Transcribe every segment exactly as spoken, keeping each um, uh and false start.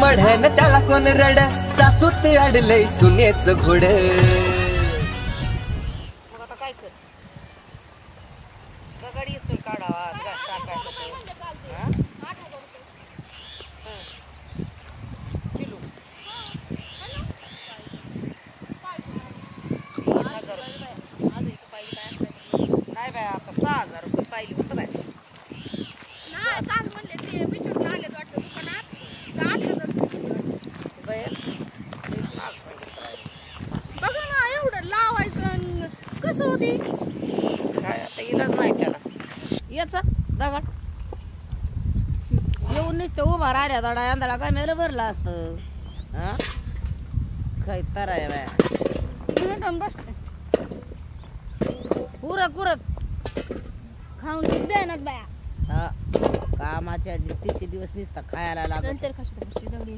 मढन त्याला कोण रड सासूत अडलंय सुनेच घोड मग आता काय कर दगडी चूल काढावा घास टाकायचं ते हा? हं. किलो आठ हजार रुपये. काय बाय आता सहा हजार रुपये पाहिली होतं बाय बाहेर लईच महाग सांगितलं आहे. बघा ना एवढं लावायचं अन कसं होती काय आता इलाज नाही त्याला याचा दगड येऊन नुसतं उभा राहिल्या दडा अंधाळा काय मेलं भरलं असतं हा काय तर आहे बाय भेटून बसते उरक उरक खाऊन द्यायनात बाया हा कामाच्या आधी तीसशे दिवस नुसतं खायला लागत नंतर कशी दगडी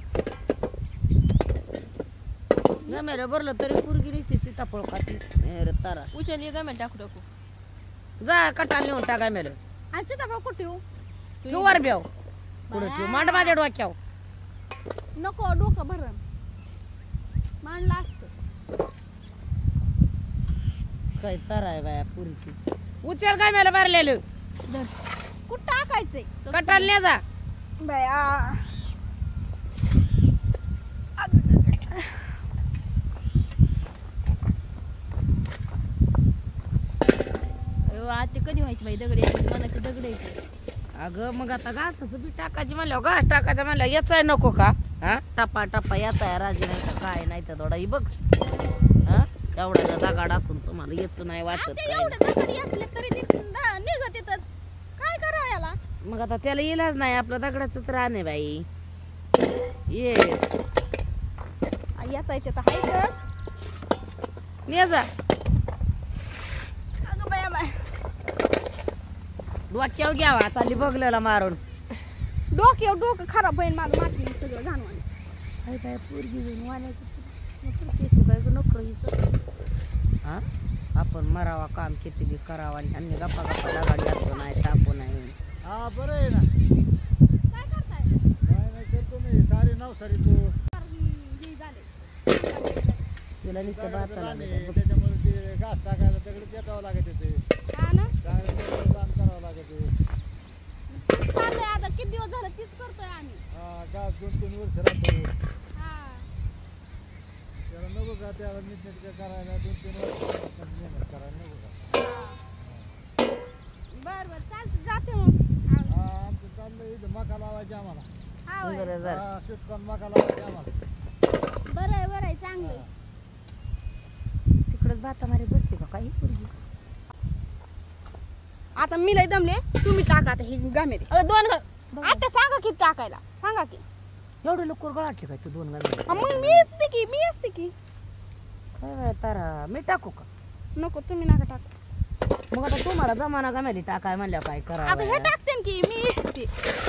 गमेलं भरलं तरी पुरगी नुसती सीताफळ खाती मेर तारा उचल गमेल टाकू टाकू जा कटाल नेऊन टाका मेलं आणि सीताफळ कुठे येऊ तू वर बेव पुढे ठेव मांड माझ्या डोक्यावर नको डोकं भरण मांडलं असतं काय तर आहे बाया पुरीची उचल काय मला भरलेलं धर कुठं टाकायचंय कटाल ने जा बाया ते कधी व्हायची बाई दगड मनाचे दगड अगं मग आता घासाचं बी टाकायची म्हणल्यावर घास टाकायचं म्हणल्यावर याच आहे नको का हा टपा टपा याचा आहे राजी नाही तर काय नाही तर थोडा ही बघ हा एवढा दगाड असून तुम्हाला याच नाही वाटत काय काय करा याला मग आता त्याला इलाज नाही आपलं दगडाच राहणे बाई येच याचायचे तर हायच ने जा अगं बाया बाय डोक्यावर घ्यावा चालली बघलेला मारून डोक्यावर डोकं खराब होईल माझं माती सगळं घाणवाणी काय काय पोरगी होईन वाण्याचं काय नको हिचं हा आपण मरावा काम किती बी करावा आणि ह्यांनी गप्पा गप्पा दगाडी असतो नाही टाकू नाही हा बरं आहे ना काय करताय काय नाही करतो मी सारी नाव सारी तू हे झाले तुला नुसतं भात त्याच्यामुळे ते घास टाकायला दगड पेटावं लागत ते हा ना चांगलं काम करावं लागत चाललंय आता किती दिवस झालं तीच करतोय आम्ही हा घास दोन तीन वर्ष राहतो हा त्याला नको का त्याला नीट नीट करायला दोन तीन वर्ष मेहनत करायला नको का बर बर चालतं जाते मग हा आमचं चाललं इथं मका लावायची आम्हाला हा होय. हा सुटकन मका लावायची आम्हाला बरं आहे बरं आहे चांगलं आहे. तिकडच भाता मारी बसते का काही पोरगी आता मी लय दमले तुम्ही टाका आता हे गामेरे दोन आता सांगा की टाकायला सांगा की एवढे लोक गळाटले काय तू दोन गाणे हा, मग मी असते की मी असते की काय बाय तारा मी टाकू का नको तुम्ही नका टाका मग आता तुम्हाला जमाना गमेली टाकाय म्हणल्यावर काय करा आता हे टाकते की मी इच्छते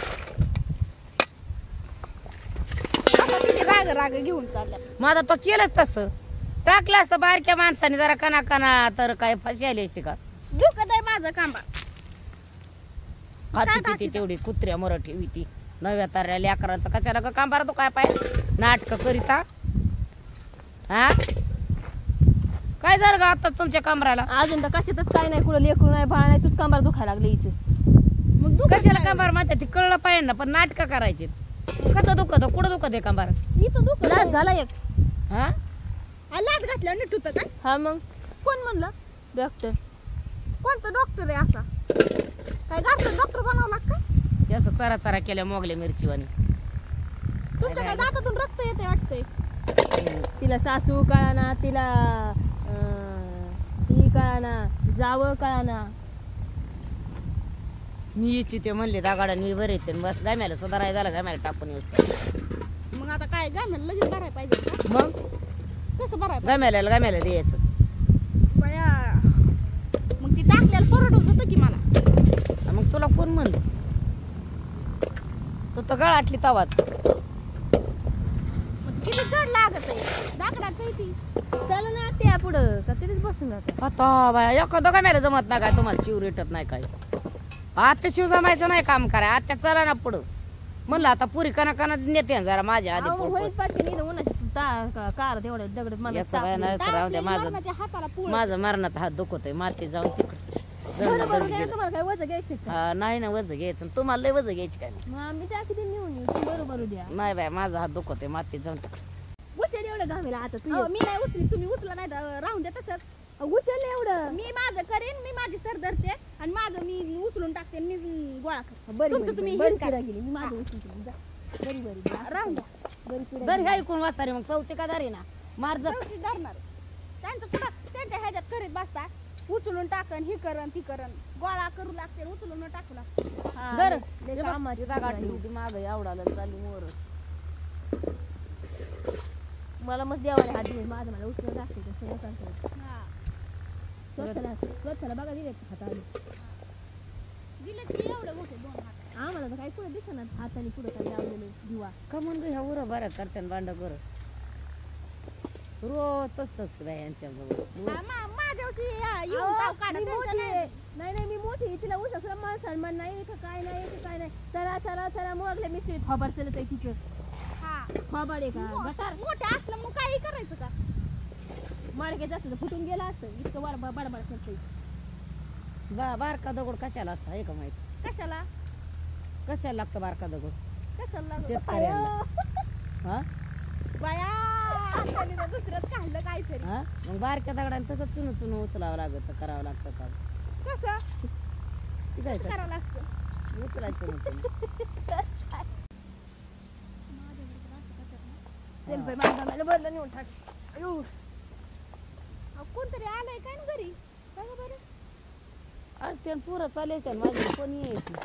आता किती राग राग घेऊन चालल्या मग आता तो केलंच तसं टाकलं असतं बारक्या माणसाने जरा कना कना तर काय फशी आली असते का दुखत आहे माझं कांबा खाती काय पिती टाकीत? तेवढी कुत्र्या मराठी होती नव्या ताऱ्या लेकरांचं कशाला का कांबारा तो काय पाय नाटक करीता हा काय झालं का आता तुमच्या कमराला अजून तर कशातच काय नाही कुठं लेकरू नाही बाळ नाही तूच कांबार दुखायला लागले हिचं मग दुखत कशाला नाही. कांबार माहिती ती कळलं पाहिजे ना पण नाटक करायचे कसं दुखत कुठं दुखत आहे कांबार इथं दुखत लाज आहे. झाला एक हा आ, लाद घातल्यावर नीट होतं काय हा मग कोण म्हणलं डॉक्टर कोणतं डॉक्टर आहे असा काय घातलं डॉक्टर बनवला का असं चरा चरा केल्या मोगल्या मिरचीवानी तुमच्या काय दातातून रक्त येते वाटतंय तिला सासू कळाना तिला अं, ही कळाना जावं कळाना मी इच्छिते म्हणले दागाडा मी बरे येते बस गाम्याला सुधाराय झालं गाम्याला टाकून येऊ मग आता काय गाम्याला लगेच भरायला पाहिजे का? मग कसं भरायला गाम्याला गाम्याला द्यायचं बया मग ती टाकल्याला परवडत होतं की मला मग तुला कोण म्हणलं तू तर गळाटली तवाच मग किती जड लागत आहे दाकडाचं ती चला ना त्या पुढं का तिथेच बसून राहत आता बाया एखादं गाम्याला जमत नाही काय तुम्हाला शिव रेटत नाही काय आत्या शिव जमायचं नाही काम कराय आत्या चला ना पुढं म्हणलं आता पुरी कना कना नेते जरा माझ्या आधी अहो, पोट होईल पाटके नाही तर उन्हाची ता- का- कार तेवढ्या दगड मला याचा बाया नाही तर राहू द्या माझं मरणाच्या हाताला पोळ माझं मरणाचा हात दुखतोय माती जाऊन तिकडे बरोबर दंड काय गेलं तुम्हाला काय वजन घ्यायचं का? हा नाही ना वज घ्यायचं तुम्हाला लय वज घ्यायची काय नाही. मग आम्ही त्या किती नेऊन येऊ तुम्ही बरोबर उद्या नाही बाय माझा हात दुखतोय माती जाऊन तिकडे उचल एवढं घामेला आता तू अहो, मी नाही उचली तुम्ही उचला नाही तर राहून द्या तसंच उचल एवढं मी माझं करेन मी माझी सर धरते आणि माझं मी उचलून टाकते आणि मी गोळा करते बरी तुमचं बरी तुम्ही बरी हेच करा. पिढा गेली मी माझं उचलून केलं. जा. बरी बरी जा. राहून द्या बरी पिढा बरं काय कोण वाचारे मग चौथे का दारे ना मार जा चौथी धरणार त्यांचं कुठं त्यांच्या ह्याच्यात करीत बसता उचलून टाकन ही करन ती करन गोळा करू लागते उचलून टाकू लागते हा, बर लय- लय कामाची जागा पिढा ठेवली माग एवढा चालली मोर आहे. मला मग देवाने हात दिले माझं मला उचलून टाकते ते सगळं सांगतो हा स्वतःला स्वतःला बघा दिले हाताने दिले की एवढे मोठे दोन हात आम्हाला तर काही पुढे दिसत ना हाताने पुढे काही लावलेले दिवा का म्हणून ह्या उरं बरं करते भांड कर रोज तस तस बाय यांच्या हा, मा- माझ्यावरची या- अहो, येऊन ताव काढा मी त्यांचं मोठी नाही. आहे. नाही नाही मी मोठी आहे. तिला उसा सुद्धा मान सन्मान नाही का काय नाही का काय नाही चला चला चला मोडले मिस्त्री खबर चलत आहे तिचं हा खबर आहे का मो- गटार मोठं असलं मग काही करायचं का माडक्याचं असतं तर फुटून गेला असतं इतकं वार बडबड करते बा बारका दगड कशाला असता हे का माहिती कशाला कशाला लागतं बारका दगड कशाला लागलं? शेतकऱ्यांना हा बाया हाताने तर दुसरंच खाल्लं काहीतरी हा मग बारक्या दगडांना तसं चुन चुन उचलावं लागतं करावं लागतं का कसं ती काय कसं करावं लागतं उचलायचं नव्हतं चल बाई माझा मला बदला नेऊन टाक अयो अहो, कोणतरी आलंय काय ना घरी काय गं बरं आज त्यानं पुरं चालायचं माझी कोणी यायची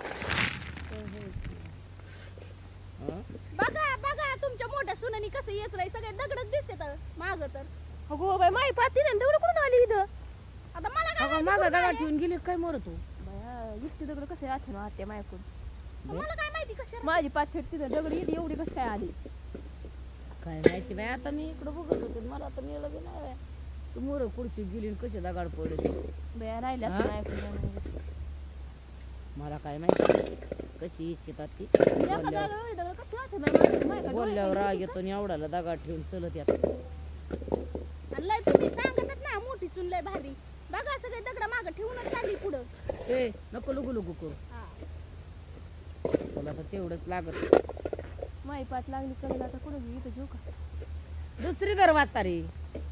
हा? बघा बघा तुमच्या मोठ्या सुनानी कसं येचलंय सगळे दगडच दिसते तर माग तर अगो बाई माई पाती ना दगड कुठून आली इथं आता मला काय अगं माहिती मागं कुठं दगड आले? ठेवून गेली काय मरतो बाया इतकी दगड कसे आते ना आत्या मायकून मला काय माहिती कशा माझी पाच छेट तिथं दगड येते एवढी कशी काय आली काय माहिती बाय आता मी इकडं बघत होते मला आता मिळलं बी नाही बाय. तू मोर पुढची गेली आणि कशी दगड पडले बाया राहिल्या हा? मायकून मला काय माहिती कशी इच्छितात ती एका बोलल्यावर जागेवर दगड कशी आते बाई मायकडे बोलल्यावर राग येतो आणि एवढ्याला दगड ठेवून चलत येतात आणि लय तुम्ही सांगतच ना मोठी सुन लय भारी बघा सगळे दगड माग ठेवूनच चालली पुढं ए नको लुगू लुगू करू हा. तुला तर तेवढंच लागत माई पाच लागली करेल आता कुठं घेऊ इथं घेऊ का दुसरी दरवाजा रे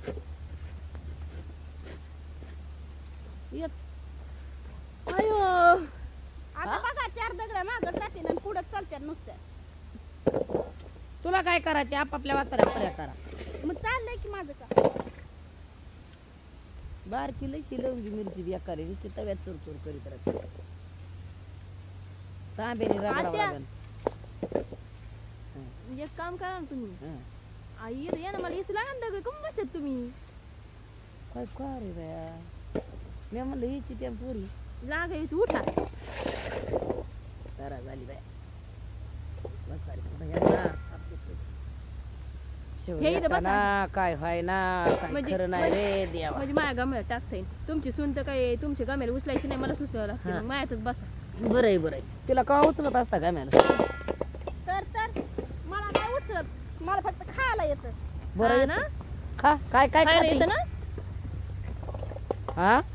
येच अयो आता बघा चार दगड मागत राहते आणि पुढं चालत्या नुसत्या तुला काय करायचे आपापल्या वासाऱ्या पर्या करा मग चाललंय की माझं का बारकी लई शिलवंगी मिरची बेकार आहे की तव्यात चूर चूर करीत राहते तांब्याने रगडावं आत्या. लागेल एक काम करा ना तुम्ही हं. आई इथं या ना मला इथं लागा ना दगड कमी बसतात तुम्ही काय का रे बाया मी म्हणलं हिची त्या पुरी लागा यायची उठा जरा झाली बाया बसारी सुद्धा यांना आपली सून. शेवटी हे इथं बसा. येताना काय व्हाय ना काय म्हणजे- खरं नाही रे देवा म्हणजे माया गमेला टाकता येईल तुमची सून तर काय तुमच्या गमेला उचलायची नाही मला उचलावं लागते हा. मग मायातच बसा बरं आहे बरं आहे तिला का उचलत असता का मॅला तर तर मला काय उचलत मला फक्त खायला येतं बरं हा येतं. ना खा काय काय खायला खाते? येतं ना हा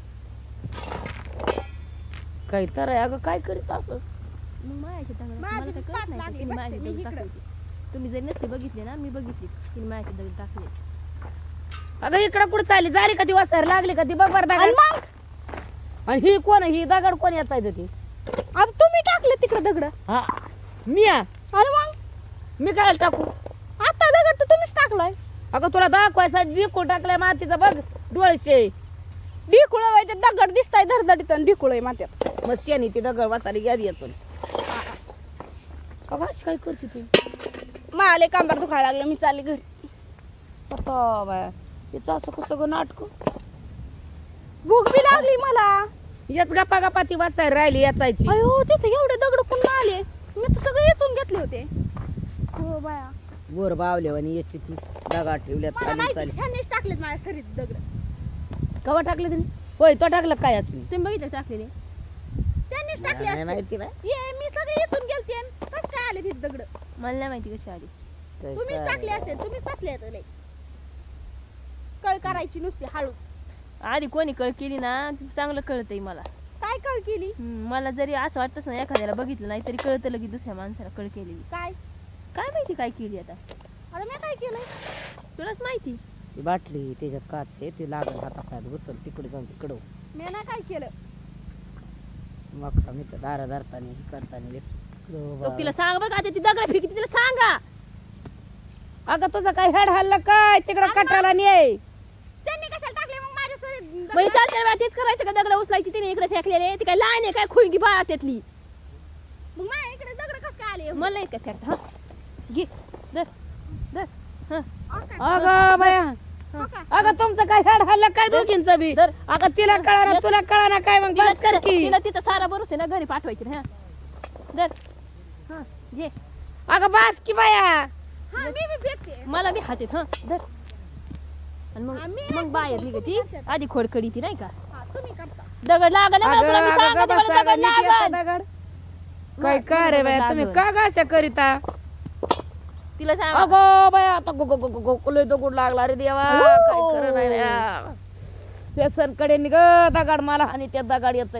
काय तर आहे अगं काय करीत असं मग मायाची दगड माझी मला काय पाठ कळत नाही लागली, तिने मायाची बसते मी दगड इकडं. टाकली होती. तुम्ही जर नसते बघितले ना मी बघितली तिने मायाची दगड टाकली अगं इकडं कुठं चालली झाली का ती वाचायला लागली का ती बघ बरं आणि दगड मग आणि ही कोण आहे? ही दगड कोण याचा आहे ती आता तुम्ही टाकले तिकडे दगड हा मी आहे. आणि मग मी काय टाकू आता दगड तर तुम्हीच टाकलाय अगं तुला दाखवायसाठी डिको टाकलाय मातीचा बघ डोळशे ढिकुळ आहे ते दगड दिसताय धडधडीत आणि ढिकुळ आहे मात्यात मग शेणी ती दगड वासारी गेली याच अगं अशी काय करते तू माले कांबार दुखायला लागलं मी चालली घरी आता बाया हिचं असं कसं गं नाटक भूक बी लागली मला याच गप्पा गप्पा ती वाचायला राहिली याचायची अयो तिथे एवढे दगड कुठून आले मी तर सगळे येचून घेतले होते हो बाया वर बावले आणि याची ती दगड ठेवल्यात मला खाली माहिती चाली ह्यांनीच टाकलेत माझ्या सरीत दगड कवा टाकले तरी होय तो टाकलं काय याच तुम्ही बघितलं टाकलेले त्यांनीच टाकले नाही असते. माहिती बाय ये मी सगळे येचून गेलते कस काय आले तिथे दगड? मला नाही माहिती कशी आली. काय तुम्हीच काय टाकले असेल, तुम्हीच तसले आहेत लय. कळ करायची नुसती हळूच. आधी कोणी कळ केली ना ती चांगलं कळतंय मला. काय कळ केली? हम्म, मला जरी असं वाटतच ना एखाद्याला बघितलं नाही तरी कळतं लगेच दुसऱ्या माणसाला कळ केलेली. काय? काय माहिती काय केली आता, आता मी काय केलंय? तुलाच माहिती. ती बाटली त्याच्यात काच आहे ती लागल हातापायात घुसल तिकडे जाऊन तिकडं मी नाही काय केलं. मग मी तर दारा दारतानी हे करतानी तो तिला सांग बरं का ती दगड फेकी तिला सांगा. अगं तुझं काय हेड हल्लं काय तिकडं कटाला नाही. त्यांनी कशाला टाकले मग माझ्या सरी? म्हणजे चार चार वेळा तेच करायचं का दगड उचलायची तिने इकडे फेकलेले ती काय लहान आहे काय खुळगी बाळा त्यातली. मग माझ्या इकडे दगड कस काय आले? मला नाही का फेकता. हा घे दर दर हा अगं बाया अगं तुमचं काय हेड हल्लं काय दोघींचं बी. तर- अगं तिला कळा तुला कळा ना काय मग बस कर की. तिला तिचा सारा बरोबर ना घरी पाठवायची ना. हा दर हा घे अगं बस की बाया. हा मी बी फेकते. मला बी हातात. हा धर आणि मग आम्ही मग बाहेर निघती आधी खोडकडी ती नाही का हा तुम्ही करता. दगड लागल अगं, तुला मी अगं, सांगते गं मला बसा, दगड अगं, नीट येतं लागल. दगड. काय काय रे बाया तुम्ही का ग अशा करीता? तिला सांग अगो बाया आता गो गो गो गो गो लय दगड लागला रे देवा. अयो. काय खरं नाही बाया. त्या सनकडे निघ दगड मला आणि त्या दगड याच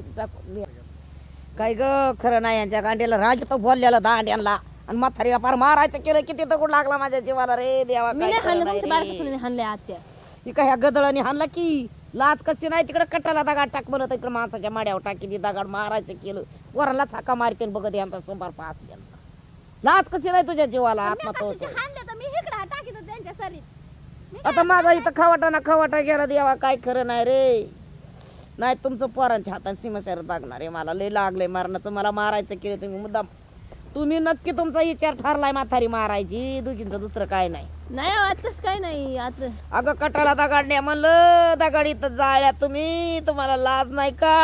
काय ग खरं नाही. यांच्या गांडीला राज तो बोललेला दांड्यांना आणि म्हातारीला फार मारायचं केलं किती दगड लागला माझ्या जीवाला रे देवा. मी काय नाही खरं हाणलं नाही तुमच्या रे. बारकासून हाणलंय आत्या. ही काय ह्या गदळाने हाणला की लाज कशी नाही तिकडे कट्टाला दगड टाक म्हणत इकडे माणसाच्या माड्यावर टाकी दगड मारायचं केलं वराला छाका मारते बघत यांचा सोमवार पास त्यांना लाज कशी नाही तुझ्या जीवाला मी आत्मा तो कशाचे हाणले तर मी इकडे टाकीत त्यांच्या सरीत. मी काय आता माझा इथं खवाटा ना खवाटा गेला देवा. काय खरं नाही रे. नाही तुमचं पोरांच्या हातात सीमाशहर लागणार आहे. मला लय लागलंय मारण्याचं. मला मारायचं केलं तुम्ही मुद्दाम. तुम्ही नक्की तुमचा विचार ठरलाय म्हातारी मारायची. दुखींचं दुसरं काय नाही. नाही आताच काय नाही आता अगं कटाला दगाडण्या म्हणलं दगाड इथं जाळ्या तुम्ही. तुम्हाला लाज नाही का?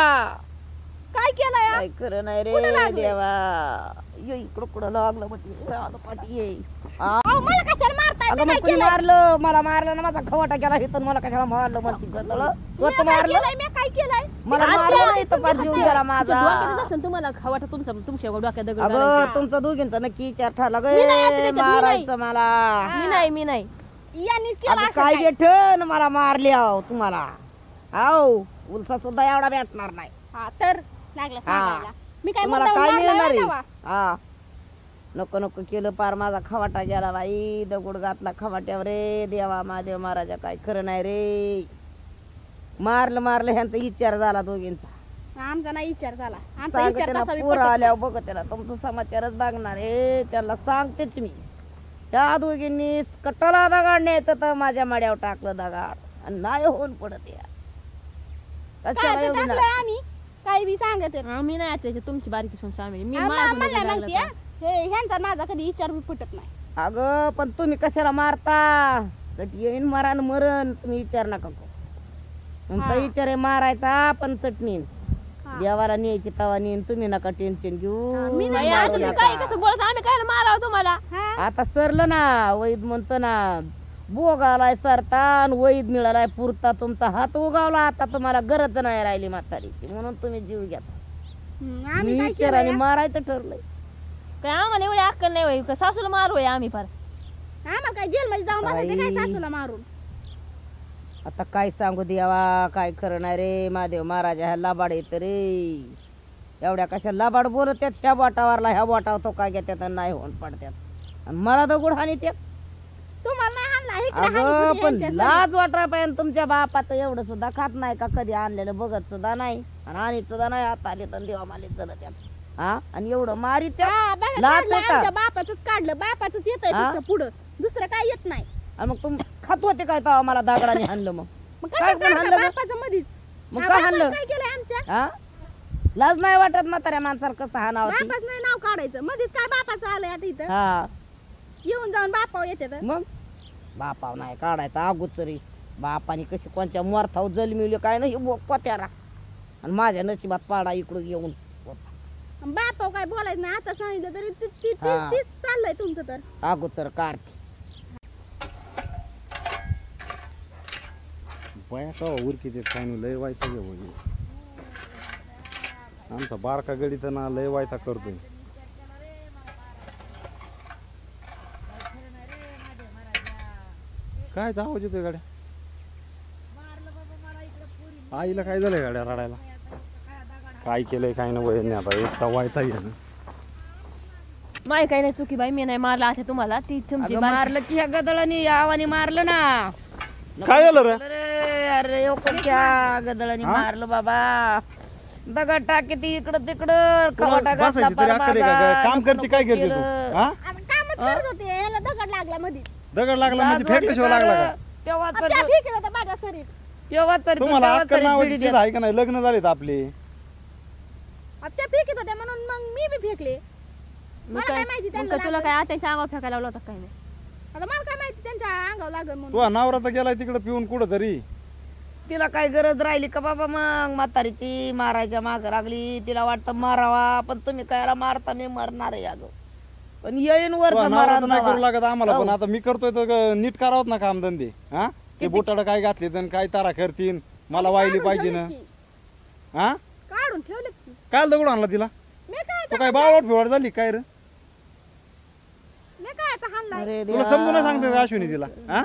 काय केलंय? काय खरं नाही कुठं रे लागलंय? देवा. ये इकडं कुठं लागलं म्हणजे आलं पाठी ये. हा? अहो मला कशाला मारताय? अगं मी मग काय कुणी केलंय? मारलं? मला मारलं ना माझा खवाटा गेला इथून. मला कशाला मारलं म्हणते गदळ? मी तूच काय मारलं? केलंय? मी काय केलंय? मला आत्या, मारलं नाही तर पाच जीव गेला माझा. डोक्यातच असेल तुम्हाला खावाटा तुमचा तुमच्या डोक्यात दगड अगं घालायचा. तुमचा दोघींचा नक्की विचार ठरला ग मी नाही आता त्याच्यात, मी नाही. मारायचं मला. मी नाही मी नाही यांनीच केलं अगं असं काय काय? भेटन मला मारली आहो तुम्हाला. आहो उलसा सुद्धा एवढा भेटणार नाही. हा तर लागला सांगायला. मी काय तुम्हाला मुद्दाम काय मारलाय मिळणार आहे? तेव्हा? हा नको नको केलं पार माझा खवाटा गेला बाई. दगड घातला खवाट्यावर रे देवा. महादेव महाराजा काय खरं नाही रे. मारलं मारलं ह्यांचा विचार झाला दोघींचा. आमचा नाही विचार झाला. आमचा सांग विचार त्यांना तसा बी पोरं पटत आल्यावर बघ त्याला तुमचा समाचारच बघणार आहे. त्याला सांगतेच मी. त्या दोघींनी कट्टाला दगाड न्यायचं तर माझ्या माड्यावर टाकलं दगाड आणि नाही होऊन पडत या. नाही. कशाला कायचं एवढी टाकलंय नाटकं? आम्ही काही बी सांगत आहेत. आम्ही नाही आता तुमची बारीकी सून सामील मी आम्हा- माझं आम्हाला लग्न लागलं माहिती आहे. तर. हे ह्यांचा माझा कधी विचार बी पटत नाही. अगं पण तुम्ही कशाला मारता? चट येईन मरण मरण तुम्ही विचार नका करू. तुमचा हा. विचार आहे मारायचा पण चटणीन हा. देवाला न्यायची तवा नेईन. तुम्ही नका टेन्शन घेऊ. हा, मी बाई, नाही आता मारू तुम्ही नका. काय कसं बोलत आम्ही काय मारावं तुम्हाला. हा? आता सरलं ना वैद म्हणतो ना बोग आलाय सरता आणि वैद मिळालाय पुरता. तुमचा हात उगावला आता तुम्हाला गरज नाही राहिली म्हातारीची म्हणून तुम्ही जीव घ्या. हम्म, आम्ही काय विचाराने केलंय? मारायचं ठरलंय. काय आम्हाला एवढी अक्कल नाही होई का सासूला मारू होय आम्ही फार. आम्हाला काय जेल मध्ये जाऊन बसायचं काय बाई. सासूला मारून? आता काय सांगू देवा. काय खरं नाही रे. महादेव महाराजा ह्या लाबाड येत रे. एवढ्या कशा लाबाड बोलत त्यात ह्या बोटावरला ह्या बोटावर तो काय घेतात आणि नाही होऊन पडत्यात आणि मला दगड हानी त्यात. तुम्हाला नाही हाणला इकडे हाणीत अगं होती पण ह्यांच्या लाज वाटा पाहिजे. तुमच्या बापाचं एवढं सुद्धा खात नाही का? कधी आणलेलं बघत सुद्धा नाही आणि आणीत सुद्धा नाही. आता आले तर देवा माले चल त्यात. हा आणि एवढं मारी त्या हा, बघा, लाज काढलं आहे का? आमच्या बापाचंच काढलं. बापाचंच येतंय हा? फक्त पुढं. दुसरं काय येत नाही. आणि मग तुम खात होते काय तेव्हा मला दागडाने हाणलं मग मग काय कसं पण काढलं हाणलं मग? बापाचं मधीच? मग हा, काय बापानं हाणलं? काय केलंय आमच्या? हा लाज नाही वाटत म्हाताऱ्या माणसाला कसं हाणावं ती? बापाच नाही नाव काढायचं. मधीच काय बापाचं आलंय आता इथं? हा येऊन जाऊन बापाव येते तर. मग बापाव नाही काढायचा अगोदरी. बापाने कशी कोणच्या मोरथाव जलमिवली काय नाही पोत्यारा आणि माझ्या नशिबात पाडा इकडं येऊन बापाव काय बोलायचं नाही. आता सांगितलं तरी ती- ती- तीच हा. तीच चाललंय तुमचं तर. अगोदर कारती. बाया का उरकी ते काय लय वायता घेऊ आमचा बारका गडी तर ना लय वायता करतोय. काय आवाज येतोय गाड्या? आईला काय झालंय गाड्या रडायला? काय केलंय काय ना वय आता एक वायता आहे ना. माय काही नाही चुकी बाई, मी नाही मारला आता तुम्हाला, ती तुमची अगं बारकी- मारलं की ह्या गदळाने आवाने मारलं ना. काय झालं रे? अरे अरे योकच्या गदळाने मारलं बाबा. दगड टाकी ती इकडं तिकडं खवाटा घातला बसायची तरी अक्कल आहे का परमागा, ग? काम करते काय नको करते तू? केलं. हा आम्ही कामच करत होते, याला दगड लागला मधीच. दगड लागला म्हणजे लाज वाटली फेकल्याशिवाय लागला का? तेव्हा आ, त्या फेकीत होत्या माझ्या सरीत. तेव्हा तरी तुम्हाला तेव्हा अक्कल तरी नावाची बिडी चीज द्या. आहे का नाही? लग्न झालेत आपले. आ, त्या फेकीत होत्या म्हणून मग मी बी फेकले. मग मला काय काय माहिती मग त्यांना काय तुला लागलं. काय आत्याच्या अंगावर फेकायला लावला होता काय नाही? आता मला काय माहिती त्यांच्या अंगावर लागल म्हणून. तू नवरा तर गेलाय तिकडे पिऊन कुठं तरी. तिला काय गरज राहिली का बाबा? मग म्हातारीची मारायच्या माग लागली, तिला वाटतं मारावा, पण तुम्ही कायला मारता? मी मरणार आहे अगं, पण येईन वर तुझा नवरा तर नाही करू लागत आम्हाला, पण आता मी करतोय तर ग- नीट करावत ना काम धंदे. हा ते बोटाड काय घातले तर काय तारा करतीन, मला वाहिली पाहिजे ना. ठेवलेत की. हा काढून ठेवले की. काय दगड आणला तिला? मी काय तू काय बावट फिवड झाली काय रे? मी काय याचा हाणलाय. अरे तुला समजून नाही सांगते का अश्विनी तिला? हा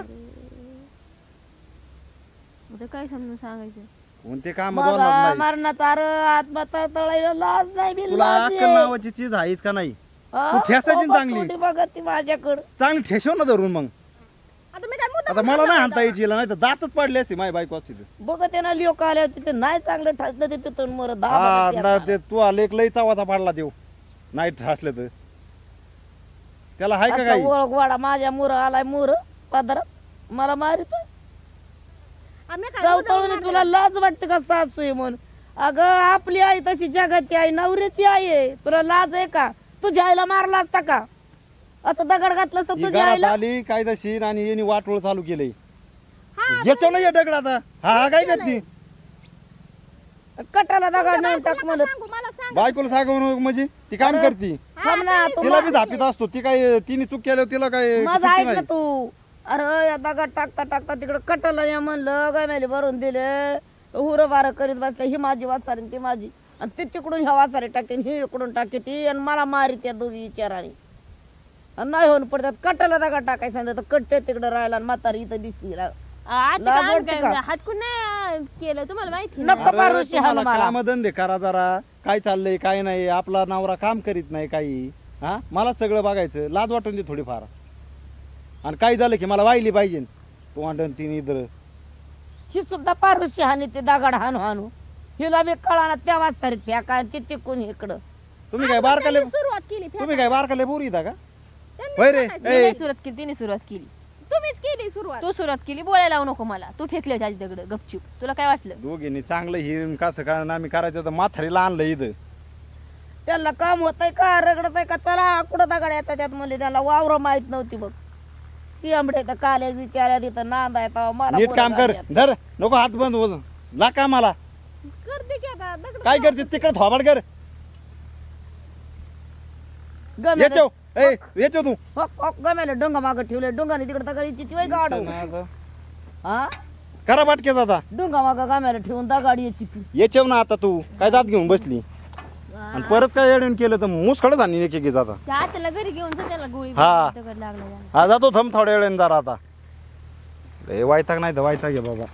आता काय समजून सांगायचं? कोणते काम मला नाही. मरणात अर आत्मा तळायला लाज नाही बी तुला लाज अक्कल आहे. नावाची चीज आहेच का नाही? हा, तू ठेसायची ना कोबा चांगली. तोंडी बघत ती माझ्याकडं. चांगली ठेसव ना धरून मग. आता मी काय मुद्दा आता मला नाही हाणता यायची नाही तर दातच पडले असते माझी बायको असते तर. बघत आहे ना लोक आल्या तिथे नाही चांगलं ठसलं ते तिथून मर हा ना ते तू आले लई चावाचा पाडला देऊ नाही ठासले तर त्याला हाय का काही? ओळख वाडा माझ्या मुर आलाय मुर पदर मला मारितोय. आम्ही काय चौतळून तुला लाज वाटते का सासू आहे म्हणून? अगं आपली आई तशी जगाची आई, नवऱ्याची आई आहे. तुला लाज आहे का? तुझ्या आईला मारला असता का? आता दगड घातलं तर ही तुझ्या घरात आईला आली काय तशी आणि यांनी वाटोळ चालू केलंय. याच्यावर नाही दगड आता हा हा काय करते कटाला दगड नाही टाक म्हणत. सांगू मला सांग. बायकोला सांगून म्हणजे ती काम करती. थांब ना तू तिला बी धापीत असतो ती काय तिने चूक केल्यावर तिला काय माझं सुट्टी ऐक ना नाही. तू. अरे या दगड टाकता टाकता तिकडे कटाला या म्हणलं गमेले भरून दिले, हुर बार करीत बसल्या, ही माझी वाचारी ती माझी, आणि ती तिकडून ह्या वाचारी टाकते ही इकडून टाकते ती, आणि मला मारी त्या दोघी विचाराने. आणि नाही होऊन पडतात कटाला दगड टाकायचं सांगितलं तर कटते तिकडे राहिला, आणि म्हातारी इथं दिसती. आता लाज काय वाटते का? काय हातकून नाही केलं तुम्हाला माहिती ना. नको पारुशी हाण मला. काम धंदे करा जरा काय चाललंय काय नाही. आपला नवरा काम करीत नाही काही. हा मला सगळं बघायचं लाज वाटून दे थोडीफार. आणि काही झालं की मला वाहिली पाहिजे तू वाटण तिने इधर. ही सुद्धा पारुशी हानी ते दगड हाणू हाणू. हिला बी कळाना त्या वाचारीत फेका, ती तिकून इकडं. तुम्ही काय बारकाले त्यांनी सुरुवात केली. तुम्ही काय बारकाले बोरी का त्यांनी होय रे सांगायचं. ए तिने सुरुवात केली, तिने सुरुवात केली. तुम्हीच केली सुरुवात. तू सुरुवात केली, बोलायला लावू नको मला. तू फेकले होते आधी दगड गपचूप. तुला काय वाटलं? दोघींनी चांगलं हिरून कसं का आम्ही करायचं तर म्हातारीला आणलं इथं. त्याला काम होतंय का रगडत आहे का? चला कुठं दगड येतात त्यात म्हणले. त्याला वावर माहित नव्हती बघ. शिंबडे तर काले विचारल्या तिथं नांदा येतं मला. नीट बोरं काम कर घालतात. धर नको हात बंद होत ला का मला करते की आता दगड. काय करते तिकडे थोबाड कर गमेले- येचो ए येचो तू हो, हो, गमेले डोंगा मागं ठेवले. डोंगाने तिकडे दगडीची ती वय गाडू. हा करा बाटकेच आता डोंगा मागं गमेला ठेवून दगाडी यायची ती. येचव ना आता तू काय दात घेऊन बसली आणि परत काय येऊन केलं तर मुसखडच आणि एक एक जाता. त्या आत्याला घरी घेऊन जा, त्याला गोळी हा. दगड लागला त्याला. हा जातो थम थोड्या वेळेने जरा आता. लय वायताक नाही तर वायताक घे बाबा.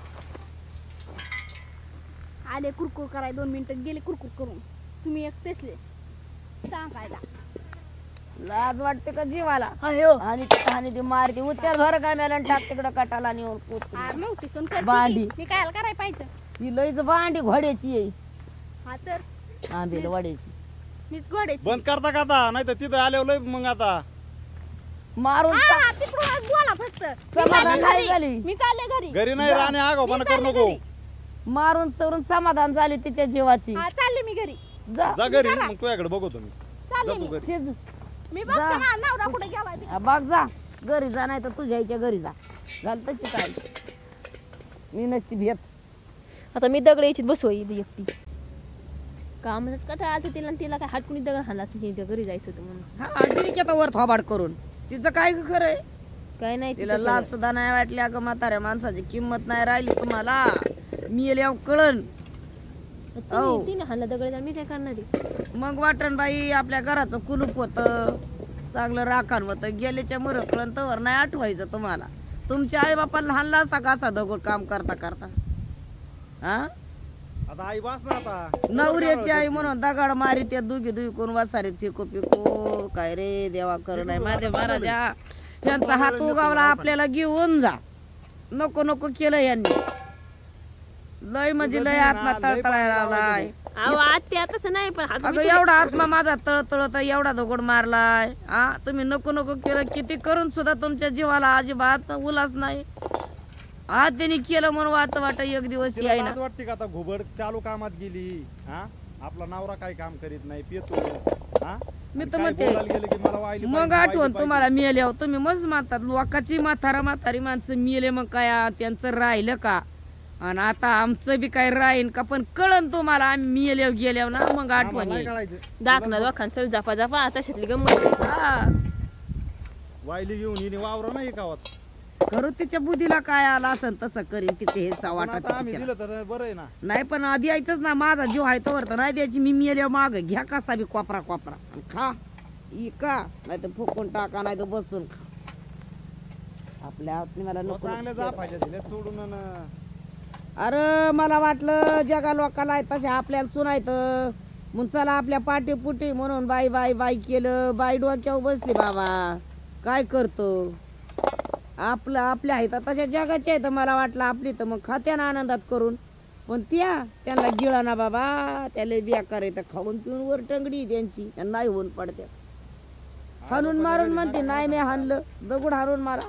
आले कुरकुर कराय दोन मिनिटं गेले कुरकुर करून. तुम्ही एक तेसले सांगायला. लाज वाटते का जीवाला? आणि ती कहाणी ती मारती उचल भर गमेला आणि टाक तिकडं कटाला नेऊन पोचली. आर नव्हती सण करते भांडी. की. मी कायला करायला पाहिजे. ही लईच भांडी घोड्याची आहे. हा तर आंबेल वाड्याची. मीच गोड्याची. बंद करता का आता नाही तर तिथं आल्यावर लय मग आता मारून हा, टाक. तिकडून बोला फक्त. मी समाधान चालले नाही घरी. झाली. मी चालले घरी. घरी नाही राहणे आगाव पण करू नको. मारून सरून समाधान झाली तिच्या जीवाची. हा चालले मी घरी. जा जा घरी मग तुझ्याकडे बघतो मी. चालले जा तू मी. घरी. शेजू. मी बघते जा. ना नवरा कुठे गेलाय ते. हा, बघ जा घरी जा, नाही तर तुझ्या आईच्या घरी जा. घाल तशी काय मी नसती भेट. आता मी दगड यायची बसू इथे एकटी. कामच कटा आलं तिला, आणि तिला काय हाटकुनी दगड हाणला असं तिच्या घरी जायचं होतं म्हणून. हा दिली की आता वर थोबाड करून. तिचं काय ग खरंय? काय नाही तिला तिचं लाज सुद्धा नाही वाटली. अगं म्हाताऱ्या माणसाची किंमत नाही राहिली तुम्हाला. मी येल्यावर कळन. तिने- हो. तिने हाणला दगड आणि मी काय करणार आहे? मग वाटण बाई आपल्या घराचं कुलूप होतं, चांगलं राखण होतं. गेल्याच्या मर कळण तवर नाही आठवायचं तुम्हाला. तुमच्या आई बापाला हाणला असता का असा दगड काम करता करता हा आता आई वास ना आता नवऱ्याची आई म्हणून दगड मारी त्या दुगी दुगी कोण वासारीत फेको फेको काय रे देवा कर नाही माझे महाराजा यांचा हात उगावला आपल्याला घेऊन जा नको नको केलं यांनी लय म्हणजे लय आत्मा तळतळायला लावलाय अहो आत्या तसं नाही पण हात अगं एवढा आत्मा माझा तळतळत एवढा दगड मारलाय हा तुम्ही नको नको केलं किती करून सुद्धा तुमच्या जीवाला अजिबात उलास नाही आज त्यांनी केलं म्हणून वाच वाट एक दिवस तिला येईना लाज वाटते का आता घुबड चालू कामात गेली हा आपला नवरा काय काम करीत नाही पितो हा मी आणि तर काय म्हणते, बोलायला गेलं की मला वाहिली मग पाहिजे, आठवण वाहिली तुम्हाला मिळाल्यावर तुम्ही मस्त म्हणतात लोकांची म्हातारा म्हातारी माणसं मिळेले मग काय आ, त्यांचं राहिलं का आणि आता आमचं बी काय राहीन का पण कळन तुम्हाला आम्ही मिळल्यावर गेल्यावर ना मग पाहिजे. आठवण आम्हाला नाही येईल. कळायचं. दाखना दोखान चल जापा जापा तशातली गंमत हा वाहिली घेऊन हिने वावर नाही गावात खरं तिच्या बुद्धीला काय आला असं तसं करीन तिचे हे पण वाटत आता आम्ही दिलं तर बरं आहे ना नाही पण आधी यायचंच ना माझा जीव आहे तोवर तर नाही द्यायची मी मिळाल्यावर माग घ्या कसा बी कोपरा कोपरा आणि खा इका नाही तर फुकून टाका नाही तर बसून खा आपल्या मला नको चांगल्या नको. जापायच्या दिल्या सोडून न- अरे मला वाटलं जगा लोकाला आहे तसे आपल्याला सुनायचं मग चला आपल्या पाठी पुटी म्हणून बाई बाई बाई केलं बाई डोक्यावर बसली बाबा काय करतो आपलं आपल्या आहेत तशा जगाच्या आहेत मला वाटलं आपली तर मग खात्यानं आनंदात करून पण त्या त्यांना गिळा ना बाबा त्याला बेकार येतं खाऊन पिऊन वर टंगडी त्यांची आणि नाही होऊन पडत्या हाणून मारून म्हणते नाही मी हाणलं दगड हाणून मारा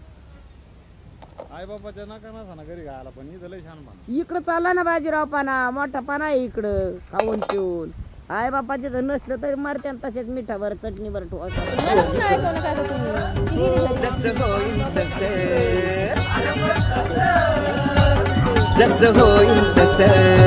आई बाबाच्या नका ना घरी घायला पण इथं लय छान पण इकडं चालला ना बाजीराव पाना मोठा पाना आहे इकडं खाऊन पिऊन आई बापाचे तर नसलं तरी मारते तसेच मिठावर चटणीवर ठोसा मला पण नाही कोणी काय तुम्ही ती गेली घरी. जसं होईल तसं जसं होईल तसं